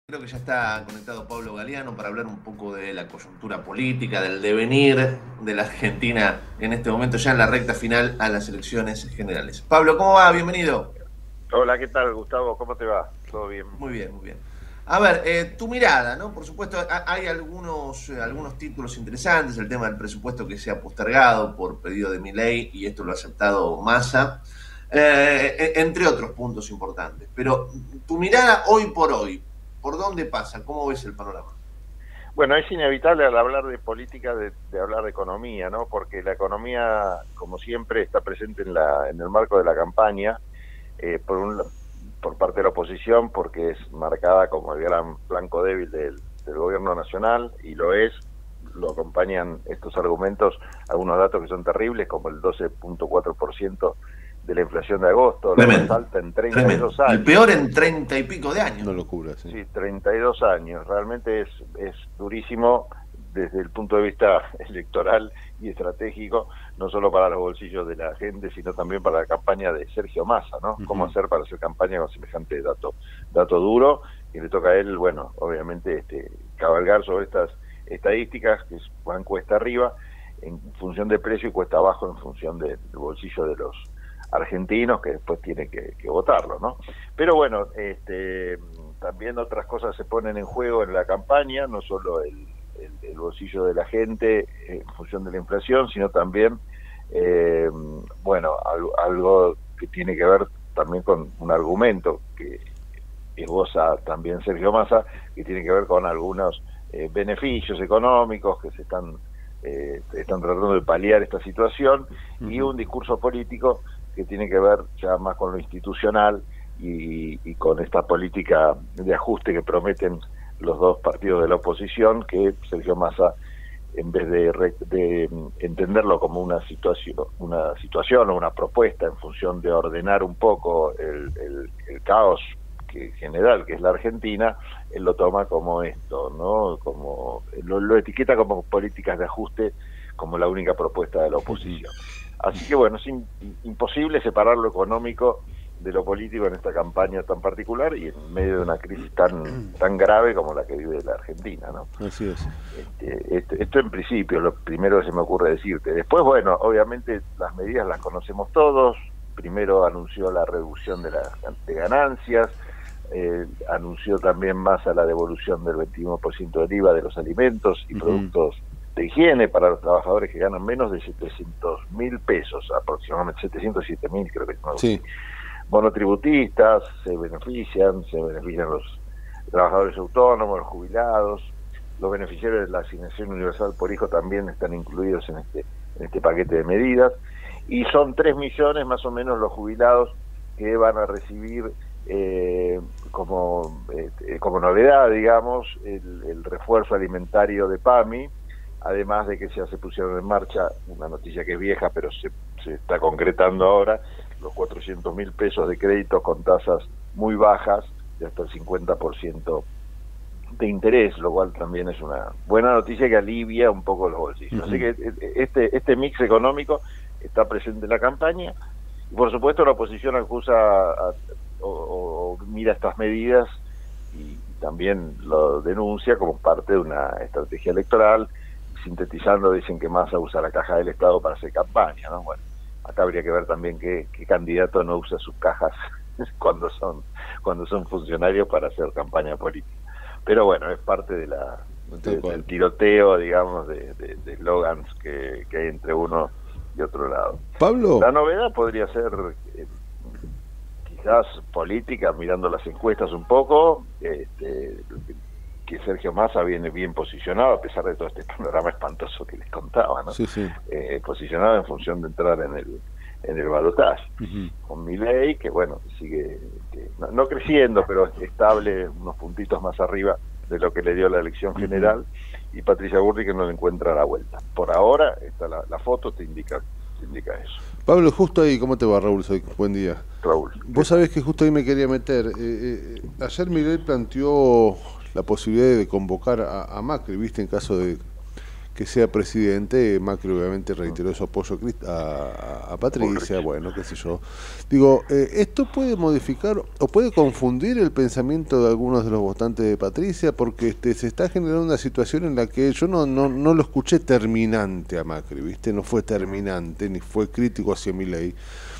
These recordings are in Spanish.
Creo que ya está conectado Pablo Galeano para hablar un poco de la coyuntura política, del devenir de la Argentina en este momento, ya en la recta final a las elecciones generales. Pablo, ¿cómo va? Bienvenido. Hola, ¿qué tal, Gustavo? ¿Cómo te va? ¿Todo bien? Muy bien, muy bien. A ver, tu mirada, ¿no? Por supuesto, hay algunos títulos interesantes, el tema del presupuesto que se ha postergado por pedido de Milei y esto lo ha aceptado Massa, entre otros puntos importantes. Pero tu mirada hoy por hoy, ¿por dónde pasa? ¿Cómo ves el panorama? Bueno, es inevitable al hablar de política de hablar de economía, ¿no? Porque la economía, como siempre, está presente en el marco de la campaña, por parte de la oposición, porque es marcada como el gran flanco débil del gobierno nacional, y lo acompañan estos argumentos, algunos datos que son terribles, como el 12.4% de la inflación de agosto, la más Tremendo, alta en tremendo. 32 El años. peor en 30 y pico de años, Una ¿no? locura, sí. Sí, 32 años. Realmente es durísimo desde el punto de vista electoral y estratégico, no solo para los bolsillos de la gente, sino también para la campaña de Sergio Massa, ¿no? ¿Cómo hacer para hacer campaña con semejante dato duro? Y le toca a él, bueno, obviamente, cabalgar sobre estas estadísticas que van cuesta arriba en función de precio y cuesta abajo en función del bolsillo de los argentinos, que después tienen que votarlo, ¿no? Pero bueno, también otras cosas se ponen en juego en la campaña, no solo el bolsillo de la gente en función de la inflación, sino también, bueno, algo que tiene que ver también con un argumento que esboza también Sergio Massa, que tiene que ver con algunos beneficios económicos que están tratando de paliar esta situación, y un discurso político que tiene que ver ya más con lo institucional y con esta política de ajuste que prometen los dos partidos de la oposición, que Sergio Massa, en vez de entenderlo como una situación o una propuesta en función de ordenar un poco el caos general que es la Argentina, él lo toma como esto, ¿no? Como lo etiqueta como políticas de ajuste, como la única propuesta de la oposición. Así que bueno, es imposible separar lo económico de lo político en esta campaña tan particular y en medio de una crisis tan grave como la que vive la Argentina, ¿no? Así es. Esto en principio, lo primero que se me ocurre decirte. Después, bueno, obviamente las medidas las conocemos todos. Primero anunció la reducción de ganancias, anunció también más a la devolución del 21% del IVA de los alimentos y productos de higiene para los trabajadores que ganan menos de 700.000 pesos, aproximadamente 707.000, creo que es algo así. Sí. Monotributistas se benefician los trabajadores autónomos, los jubilados, los beneficiarios de la asignación universal por hijo también están incluidos en este paquete de medidas, y son 3 millones más o menos los jubilados que van a recibir como novedad, digamos, el refuerzo alimentario de PAMI, además de que ya se pusieron en marcha, una noticia que es vieja, pero se está concretando ahora, los 400.000 pesos de crédito con tasas muy bajas, de hasta el 50% de interés, lo cual también es una buena noticia que alivia un poco los bolsillos. Así que este mix económico está presente en la campaña, y por supuesto la oposición acusa o mira estas medidas y también lo denuncia como parte de una estrategia electoral. Sintetizando, dicen que Massa usa la caja del Estado para hacer campaña, ¿no? Bueno, acá habría que ver también qué candidato no usa sus cajas cuando son funcionarios para hacer campaña política. Pero bueno, es parte del tiroteo, digamos, de eslogans que hay entre uno y otro lado. Pablo. La novedad podría ser quizás política, mirando las encuestas un poco, que Sergio Massa viene bien posicionado, a pesar de todo este panorama espantoso que les contaba, ¿no? Sí, sí. Posicionado en función de entrar en el balotaje. Con Milei, que bueno, sigue no creciendo, pero estable, unos puntitos más arriba de lo que le dio la elección general, y Patricia Burri, que no le encuentra la vuelta. Por ahora, la foto te indica eso. Pablo, justo ahí, ¿cómo te va, Raúl? Buen día. Raúl. Vos sabés que justo ahí me quería meter. Ayer Milei planteó la posibilidad de convocar a Macri, ¿viste? En caso de que sea presidente. Macri obviamente reiteró su apoyo a Patricia, bueno, qué sé yo. Digo, ¿esto puede modificar o puede confundir el pensamiento de algunos de los votantes de Patricia? Porque se está generando una situación en la que yo no lo escuché terminante a Macri, ¿viste? No fue terminante, ni fue crítico hacia Milei.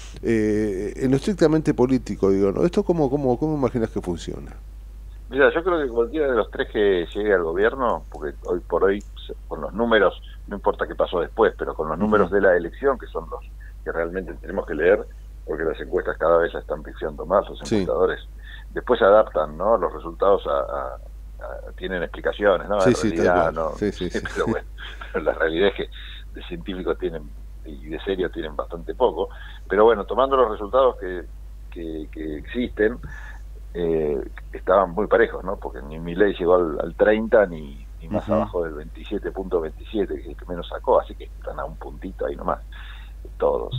En lo estrictamente político, digo, ¿no? ¿Esto cómo imaginas que funciona? Mira, yo creo que cualquiera de los tres que llegue al gobierno, porque hoy por hoy, con los números, no importa qué pasó después, pero con los números de la elección, que son los que realmente tenemos que leer, porque las encuestas cada vez la están pifiando más, los encuestadores, después se adaptan, ¿no? Los resultados tienen explicaciones, ¿no? Sí, en sí, realidad, no, sí. pero bueno, pero la realidad es que de científicos tienen, y de serio tienen bastante poco, pero bueno, tomando los resultados que existen, estaban muy parejos, ¿no? Porque ni Milei llegó al 30 ni más abajo del 27.27, que es el que menos sacó, así que están a un puntito ahí nomás, todos.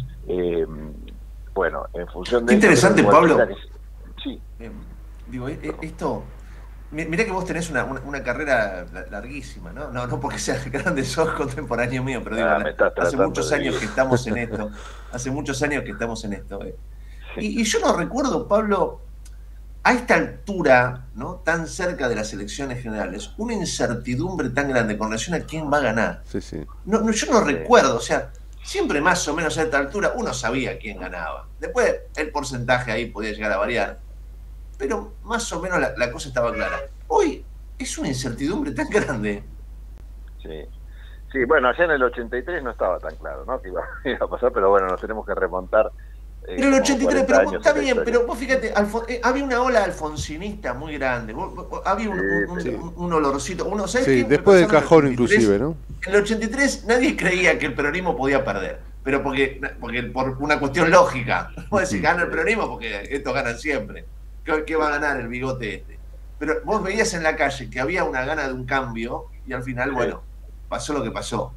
Bueno, en función de... Qué interesante, Pablo. Sí. Digo, esto... Mirá que vos tenés una carrera larguísima, ¿no? No porque seas grande, sos contemporáneo mío, pero digo, hace muchos años que estamos en esto. Hace muchos años que estamos en esto. Y yo no recuerdo, Pablo, a esta altura, ¿no? Tan cerca de las elecciones generales, una incertidumbre tan grande con relación a quién va a ganar. Sí, sí. Yo no recuerdo, o sea, siempre más o menos a esta altura uno sabía quién ganaba. Después el porcentaje ahí podía llegar a variar, pero más o menos la cosa estaba clara. Hoy es una incertidumbre tan grande. Sí, bueno, allá en el 83 no estaba tan claro, ¿no? Que iba a pasar, pero bueno, nos tenemos que remontar. Pero el 83, pero está bien, pero vos fíjate, había una ola alfonsinista muy grande, había un olorcito, ¿sabés qué? Después del cajón inclusive, ¿no? En el 83 nadie creía que el peronismo podía perder, pero porque por una cuestión lógica, vos decís, gana el peronismo porque estos ganan siempre, ¿qué va a ganar el bigote este? Pero vos veías en la calle que había una gana de un cambio y al final, bueno, pasó lo que pasó.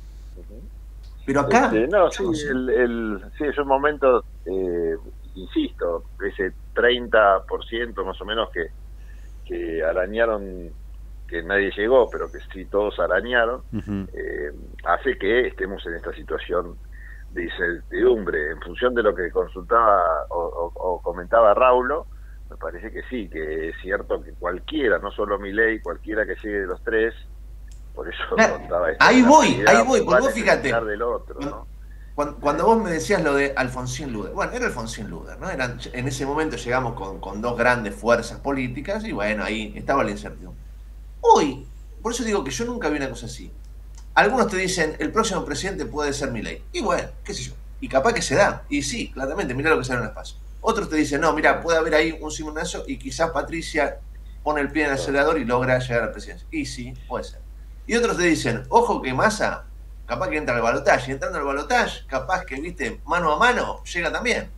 Pero acá... sí, es un momento, insisto, ese 30% más o menos que arañaron, que nadie llegó, pero que sí todos arañaron, hace que estemos en esta situación de incertidumbre. En función de lo que consultaba o comentaba Raulo, me parece que sí, que es cierto que cualquiera, no solo Milei, cualquiera que llegue de los tres, por eso contaba esto. Ahí voy, porque vos fíjate, del otro, ¿no? Cuando vos me decías lo de Alfonsín Luder, bueno, era Alfonsín Luder, ¿no? En ese momento llegamos con dos grandes fuerzas políticas y bueno, ahí estaba la incertidumbre. Hoy, por eso digo que yo nunca vi una cosa así. Algunos te dicen, el próximo presidente puede ser Milei. Y bueno, qué sé yo, y capaz que se da. Y sí, claramente, mirá lo que sale en las PASO. Otros te dicen, no, mira, puede haber ahí un simonazo y quizás Patricia pone el pie en el acelerador y logra llegar a la presidencia. Y sí, puede ser. Y otros te dicen, ojo que Massa, capaz que entra al balotaje. Y entrando al balotaje, capaz que, viste, mano a mano, llega también.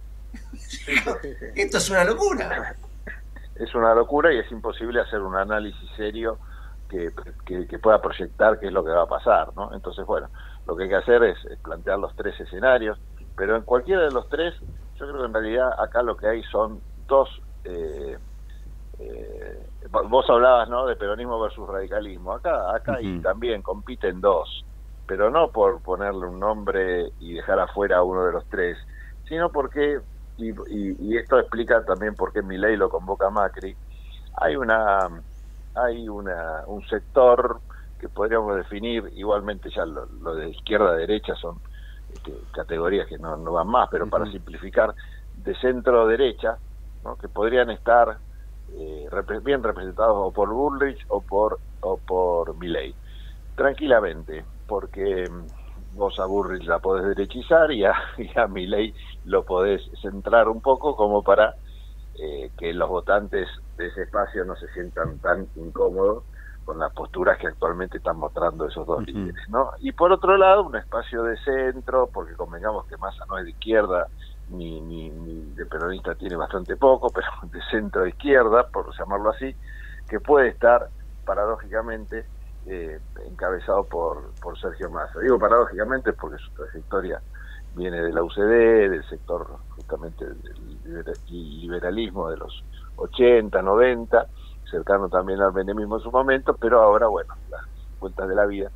Esto es una locura. Es una locura y es imposible hacer un análisis serio que pueda proyectar qué es lo que va a pasar, ¿no? Entonces, bueno, lo que hay que hacer es plantear los tres escenarios, pero en cualquiera de los tres, yo creo que en realidad acá lo que hay son dos... vos hablabas, ¿no?, de peronismo versus radicalismo. Acá y también compiten dos, pero no por ponerle un nombre y dejar afuera a uno de los tres, sino porque, y esto explica también por qué Milei lo convoca a Macri, hay un sector que podríamos definir, igualmente ya lo de izquierda a derecha son categorías que no van más, pero para simplificar, de centro derecha, ¿no?, que podrían estar bien representados o por Bullrich o por Milei, tranquilamente, porque vos a Bullrich la podés derechizar y a Milei lo podés centrar un poco como para que los votantes de ese espacio no se sientan tan incómodos con las posturas que actualmente están mostrando esos dos líderes, ¿no? Y por otro lado, un espacio de centro, porque convengamos que Massa no es de izquierda, ni de peronista tiene bastante poco, pero de centro izquierda, por llamarlo así, que puede estar paradójicamente encabezado por Sergio Massa. Digo paradójicamente porque su trayectoria viene de la UCD, del sector justamente del liberalismo de los 80, 90, cercano también al menemismo en su momento, pero ahora, bueno, las vueltas de la vida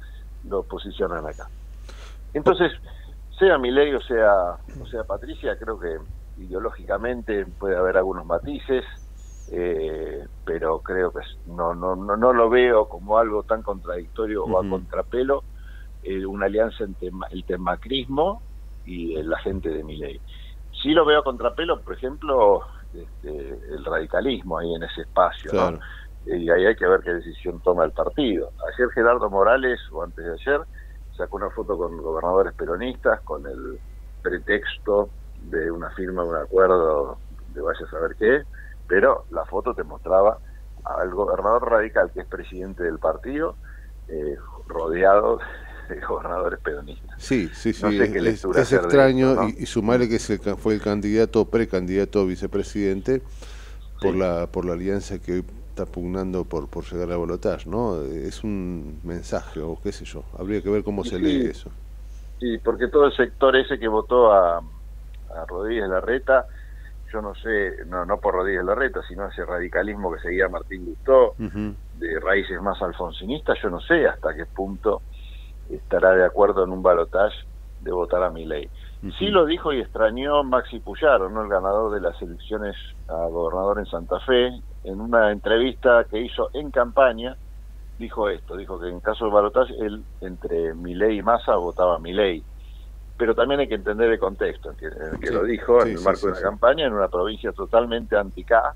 lo posicionan acá. Entonces, sea Milei o sea Patricia, creo que ideológicamente puede haber algunos matices, pero creo que no lo veo como algo tan contradictorio o a contrapelo, una alianza entre el macrismo y la gente de Milei. Sí lo veo a contrapelo, por ejemplo, el radicalismo ahí en ese espacio, claro, ¿no? Y ahí hay que ver qué decisión toma el partido. Ayer Gerardo Morales, o antes de ayer, sacó una foto con gobernadores peronistas con el pretexto de una firma de un acuerdo de vaya a saber qué, pero la foto te mostraba al gobernador radical, que es presidente del partido, rodeado de gobernadores peronistas. Sí, no sé qué lectura es extraño esto, ¿no? y sumarle que fue el precandidato a vicepresidente por la alianza que hoy está pugnando por llegar a balotaje, ¿no? Es un mensaje, o qué sé yo, habría que ver cómo se lee eso. Sí, porque todo el sector ese que votó a Rodríguez Larreta, yo no sé, no por Rodríguez Larreta, sino ese radicalismo que seguía Martín Lustó, de raíces más alfonsinistas, yo no sé hasta qué punto estará de acuerdo en un balotaje de votar a Milei. Sí lo dijo y extrañó Maxi Puyaro, ¿no? El ganador de las elecciones a gobernador en Santa Fe, en una entrevista que hizo en campaña, dijo que en caso de balotaje, él entre Milei y Massa votaba a Milei. Pero también hay que entender el contexto en que lo dijo en el marco de una campaña en una provincia totalmente anti-K,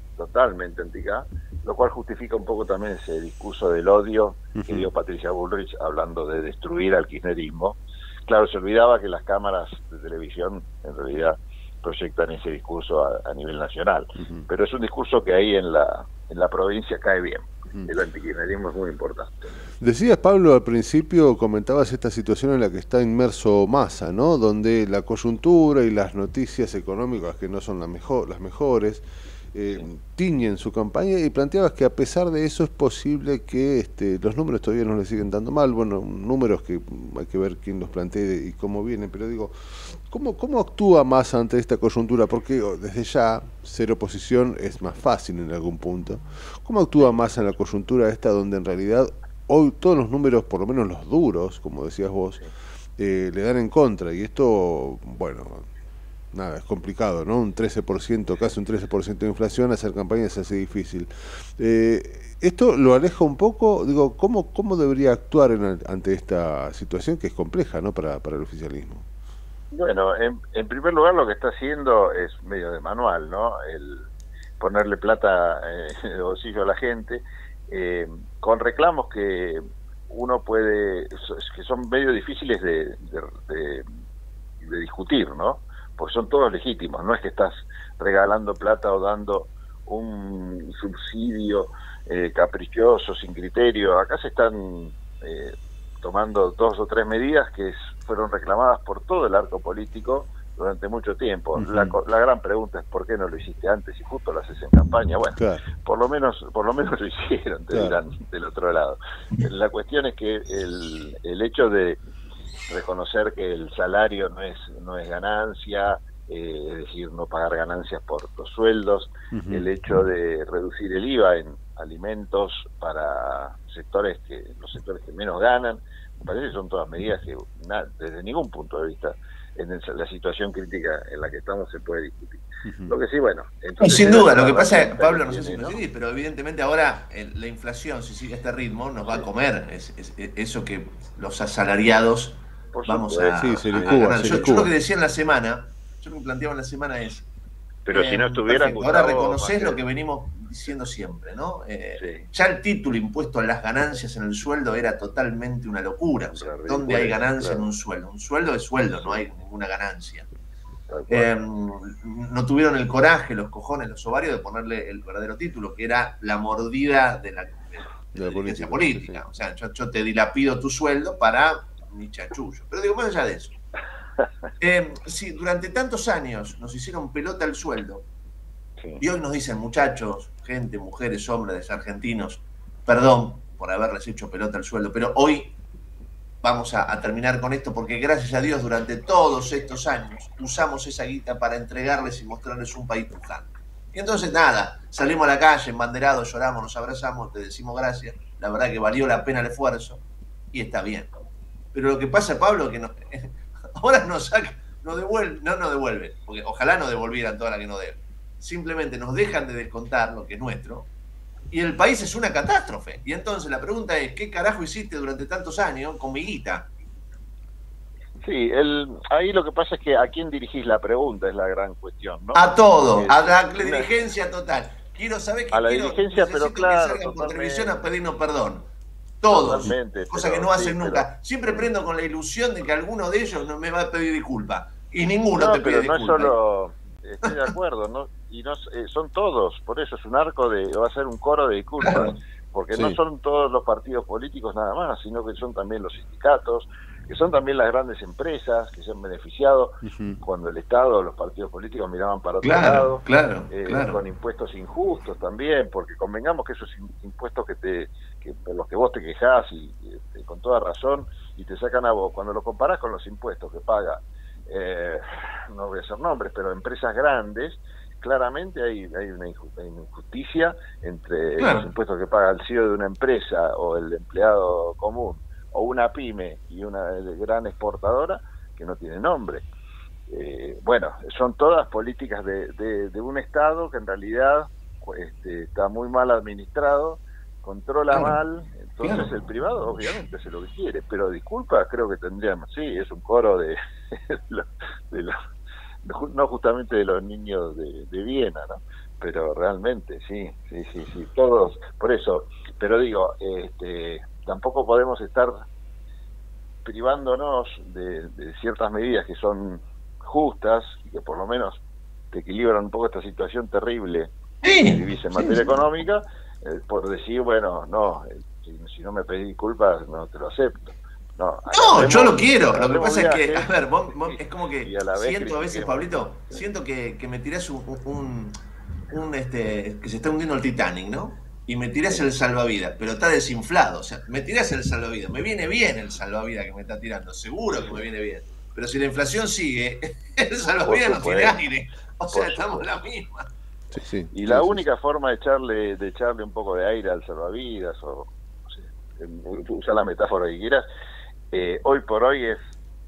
lo cual justifica un poco también ese discurso del odio que dio Patricia Bullrich hablando de destruir al kirchnerismo. Claro, se olvidaba que las cámaras de televisión en realidad proyectan ese discurso a nivel nacional, pero es un discurso que ahí en la provincia cae bien. El antikirchnerismo es muy importante. Decías, Pablo, al principio comentabas esta situación en la que está inmerso Massa, ¿no? Donde la coyuntura y las noticias económicas, que no son las mejores, tiñen su campaña, y planteabas que a pesar de eso es posible que los números todavía no le siguen dando mal. Bueno, números que hay que ver quién los plantea y cómo vienen, pero digo, ¿cómo actúa Massa ante esta coyuntura? Porque desde ya ser oposición es más fácil en algún punto. ¿Cómo actúa Massa en la coyuntura esta donde en realidad hoy todos los números, por lo menos los duros, como decías vos, le dan en contra? Y esto, bueno, nada, es complicado, ¿no? Un 13%, casi un 13% de inflación, hacer campaña se hace difícil. ¿Esto lo aleja un poco? Digo, ¿cómo debería actuar ante esta situación que es compleja, ¿no? para el oficialismo? Bueno, en primer lugar lo que está haciendo es medio de manual, ¿no? El ponerle plata en el bolsillo a la gente, con reclamos que uno puede, que son medio difíciles de discutir, ¿no? Porque son todos legítimos, no es que estás regalando plata o dando un subsidio caprichoso, sin criterio. Acá se están tomando 2 o 3 medidas que fueron reclamadas por todo el arco político durante mucho tiempo. La gran pregunta es ¿por qué no lo hiciste antes y justo lo haces en campaña? Bueno, claro, por lo menos lo hicieron, te dirán del otro lado. La cuestión es que el hecho de reconocer que el salario no es ganancia, es decir, no pagar ganancias por los sueldos, el hecho de reducir el IVA en alimentos para los sectores que menos ganan, me parece que son todas medidas que desde ningún punto de vista en la situación crítica en la que estamos se puede discutir. Lo que sí, bueno, entonces, sin duda, lo que pasa es, Pablo, no sé si coincidís, pero evidentemente ahora la inflación, si sigue este ritmo, nos va a comer eso que los asalariados vamos a ganar. Yo lo que decía en la semana, yo lo que planteaba en la semana es, pero si no estuviera ahora reconocés lo que venimos diciendo siempre, ¿no? Ya el título impuesto a las ganancias en el sueldo era totalmente una locura. O sea, ¿dónde hay ganancia en un sueldo? Un sueldo es sueldo, no hay ninguna ganancia. No tuvieron el coraje, los cojones, los ovarios de ponerle el verdadero título, que era la mordida de la dirigencia política. O sea, yo te dilapido tu sueldo para mi chachullo. Pero digo, más allá de eso, si durante tantos años nos hicieron pelota el sueldo, y hoy nos dicen, muchachos, gente, mujeres, hombres, argentinos, perdón por haberles hecho pelota el sueldo, pero hoy vamos a terminar con esto porque gracias a Dios durante todos estos años usamos esa guita para entregarles y mostrarles un país pujante. Y entonces nada, salimos a la calle, embanderados, lloramos, nos abrazamos, te decimos gracias, la verdad que valió la pena el esfuerzo y está bien. pero lo que pasa, Pablo, que ahora nos saca, nos devuelve, no nos devuelve, porque ojalá nos devolvieran toda la que nos deben. Simplemente nos dejan de descontar lo que es nuestro, y el país es una catástrofe. Y entonces la pregunta es, ¿qué carajo hiciste durante tantos años con mi guita? Sí, ahí lo que pasa es que a quién dirigís la pregunta es la gran cuestión, ¿no? A todo, a la dirigencia total. Quiero saber que a la dirigencia, pero claro, que salgan por televisión a pedirnos perdón. Todos. Totalmente, Cosa que no hacen nunca. Siempre prendo con la ilusión de que alguno de ellos no me va a pedir disculpa. Y ninguno te pide disculpa. No es solo, estoy de acuerdo, ¿no? Y no, son todos, por eso es un arco va a ser un coro de disculpas, porque no son todos los partidos políticos nada más, sino que son también los sindicatos, que son también las grandes empresas que se han beneficiado cuando el Estado, los partidos políticos miraban para otro lado, con impuestos injustos también, porque convengamos que esos impuestos que por los que vos te quejás y con toda razón, y te sacan a vos, cuando lo comparás con los impuestos que paga, no voy a hacer nombres, pero empresas grandes, claramente hay una injusticia entre los impuestos que paga el CEO de una empresa o el empleado común, o una pyme y una gran exportadora que no tiene nombre. Bueno, son todas políticas de un Estado que en realidad está muy mal administrado, controla mal, entonces el privado obviamente hace lo que quiere, pero disculpas creo que tendríamos, sí, es un coro no justamente de los niños de Viena, ¿no? Pero realmente, sí, todos, por eso, pero digo, tampoco podemos estar privándonos de ciertas medidas que son justas y que por lo menos te equilibran un poco esta situación terrible que vivís en materia económica, por decir, bueno, no, si no me pedís disculpas no te lo acepto. No, yo lo quiero. Lo que pasa es que, a ver, vos, es como que siento a veces, Pablito, siento que me tirás que se está hundiendo el Titanic, ¿no? Y me tirás el salvavidas, pero está desinflado. O sea, me tirás el salvavidas. Me viene bien el salvavidas que me está tirando, seguro que me viene bien. Pero si la inflación sigue, el salvavidas no tiene aire. O sea, estamos en la misma. Y la única forma de echarle un poco de aire al salvavidas, o no sé, usa la metáfora que quieras, hoy por hoy es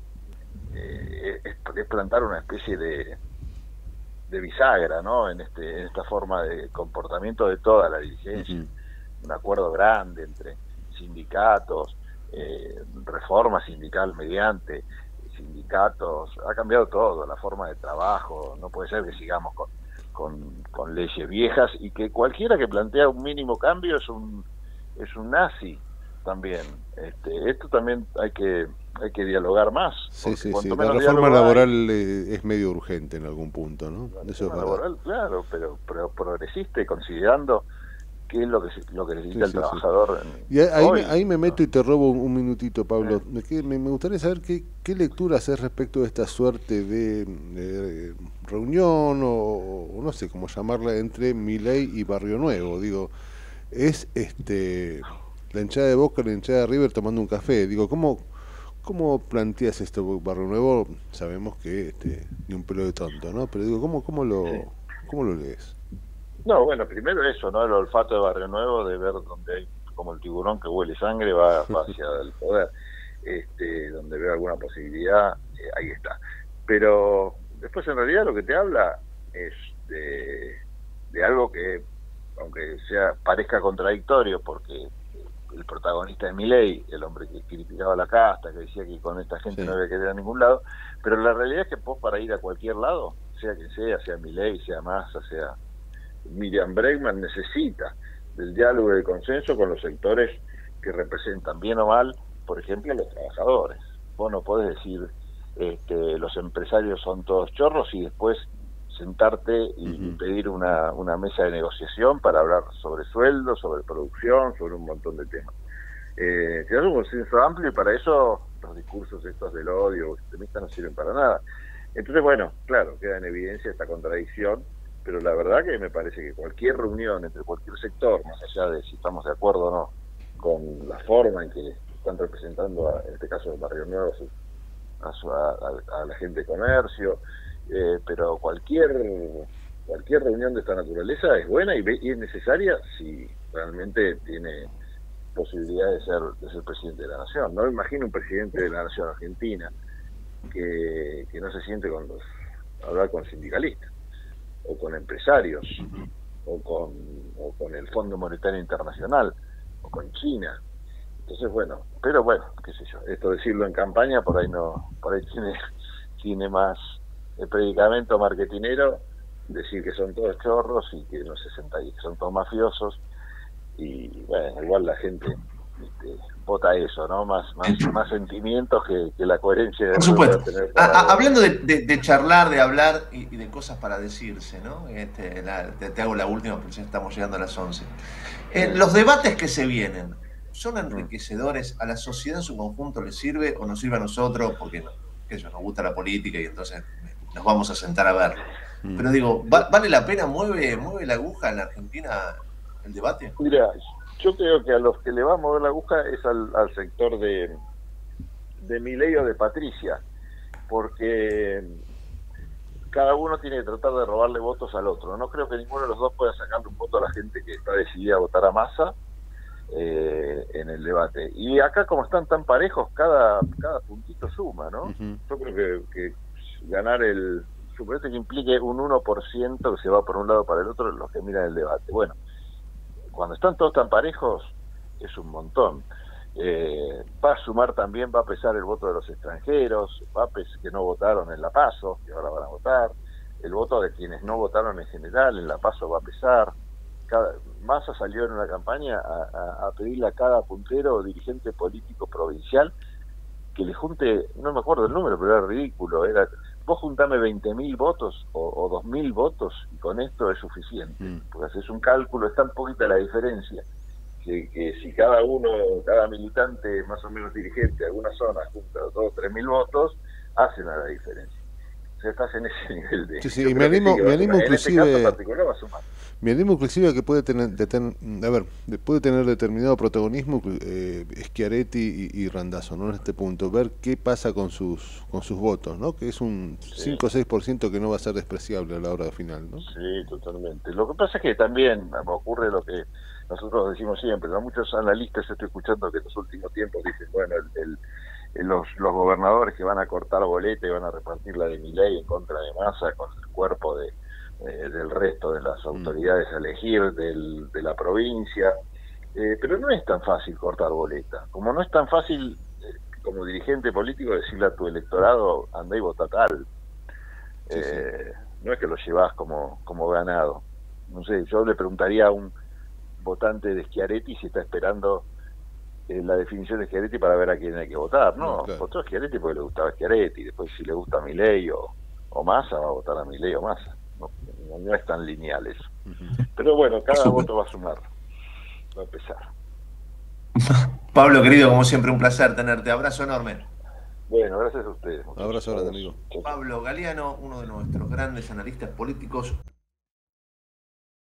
plantar una especie de bisagra, ¿no? En esta forma de comportamiento de toda la dirigencia, un acuerdo grande entre sindicatos, reforma sindical mediante sindicatos, ha cambiado todo, la forma de trabajo, no puede ser que sigamos con leyes viejas y que cualquiera que plantea un mínimo cambio es un nazi también. Esto también hay que dialogar más. Sí. La reforma laboral es medio urgente en algún punto, ¿no? La reforma laboral, claro, pero progresista y considerando qué es lo que necesita el trabajador. Y ahí me meto y te robo un minutito, Pablo. Me gustaría saber qué lectura haces respecto de esta suerte de reunión o no sé cómo llamarla entre Milei y Barrio Nuevo. Digo, es la hinchada de Boca y la hinchada de River tomando un café. Digo, ¿cómo planteas esto? Barrio Nuevo sabemos que ni un pelo de tonto, ¿no? Pero digo, ¿cómo lo lees? No, bueno, primero eso, ¿no? El olfato de Barrio Nuevo, de ver donde hay, como el tiburón que huele sangre, va hacia el poder, donde veo alguna posibilidad, ahí está. Pero después en realidad lo que te habla es de algo que, aunque parezca contradictorio, porque el protagonista de Milei, el hombre que criticaba la casta, que decía que con esta gente no había que ir a ningún lado, pero la realidad es que vos para ir a cualquier lado, sea quien sea Milei, sea Massa, sea Miriam Bregman, necesita del diálogo y del consenso con los sectores que representan bien o mal, por ejemplo, a los trabajadores. Vos no podés decir los empresarios son todos chorros y después sentarte y pedir una mesa de negociación para hablar sobre sueldos, sobre producción, sobre un montón de temas. Se hace un consenso amplio y para eso los discursos estos del odio extremistas no sirven para nada. Entonces, bueno, claro, queda en evidencia esta contradicción, pero la verdad que me parece que cualquier reunión entre cualquier sector, más allá de si estamos de acuerdo o no con la forma en que están representando, en este caso el Barrio Nuevo, a la gente de comercio, pero cualquier reunión de esta naturaleza es buena y es necesaria si realmente tiene posibilidad de ser presidente de la nación. No me imagino un presidente de la nación argentina que no se siente con hablar con sindicalistas, o con empresarios, o con el Fondo Monetario Internacional, o con China. Entonces, bueno, pero bueno, qué sé yo, esto decirlo en campaña por ahí tiene más el predicamento marketinero, decir que son todos chorros y que no se sienta ahí, que son todos mafiosos, y bueno, igual la gente vota eso, ¿no? Más sentimientos que la coherencia. Por supuesto. Hablando de charlar, de hablar y de cosas para decirse, ¿no? Te hago la última porque ya estamos llegando a las 11. Los debates que se vienen, ¿son enriquecedores? ¿A la sociedad en su conjunto le sirve o nos sirve a nosotros? Porque nos gusta la política y entonces nos vamos a sentar a verlo. Pero digo, ¿vale la pena? ¿Mueve la aguja en la Argentina el debate? Mira, yo creo que a los que le va a mover la aguja es al sector de Milei o de Patricia, porque cada uno tiene que tratar de robarle votos al otro. No creo que ninguno de los dos pueda sacarle un voto a la gente que está decidida a votar a Massa en el debate. Y acá, como están tan parejos, cada puntito suma, ¿no? Yo creo que ganar suponete que implique un 1% que se va por un lado para el otro en los que miran el debate. Bueno, cuando están todos tan parejos, es un montón. Va a sumar también, va a pesar el voto de los extranjeros, que no votaron en la PASO, que ahora van a votar, el voto de quienes no votaron en general en la PASO va a pesar. Massa salió en una campaña a pedirle a cada puntero o dirigente político provincial que le junte, no me acuerdo el número, pero era ridículo, vos juntame 20.000 votos o 2.000 votos y con esto es suficiente, porque haces un cálculo, es tan poquita la diferencia que si cada militante más o menos dirigente de alguna zona junta 2 o 3.000 votos, hacen la diferencia. O sea, estás en ese nivel de... Sí, y me animo inclusive... En este caso particular va a sumar. Me animo inclusive a que puede tener determinado protagonismo Schiaretti y Randazzo, ¿no? En este punto, ver qué pasa con sus votos, ¿no? Que es un 5 o 6% que no va a ser despreciable a la hora final, ¿no? Sí, totalmente. Lo que pasa es que también ocurre lo que nosotros decimos siempre, ¿no? Muchos analistas, estoy escuchando que en los últimos tiempos dicen, bueno, los gobernadores que van a cortar boleta y van a repartir la de Milei en contra de Massa con el cuerpo del resto de las autoridades a elegir de la provincia, pero no es tan fácil cortar boleta, como no es tan fácil como dirigente político decirle a tu electorado andá y vota tal. No es que lo llevas como ganado. No sé, yo le preguntaría a un votante de Schiaretti si está esperando la definición de Schiaretti para ver a quién hay que votar. No, claro. Votó a Schiaretti porque le gustaba Schiaretti, después si le gusta Milei o Massa va a votar a Milei o Massa. No es tan lineal eso. Pero bueno, cada voto va a sumar, va a empezar. Pablo, querido, como siempre, un placer tenerte. Abrazo enorme. Bueno, gracias a ustedes. Abrazo grande, amigo. Pablo Galiano, uno de nuestros grandes analistas políticos.